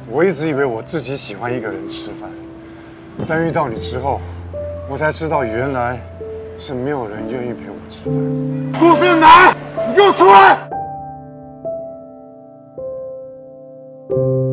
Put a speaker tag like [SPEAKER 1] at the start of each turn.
[SPEAKER 1] 我一直以为我自己喜欢一个人吃饭，但遇到你之后，我才知道原来是没有人愿意陪我吃饭。陆胜男，你给我出来！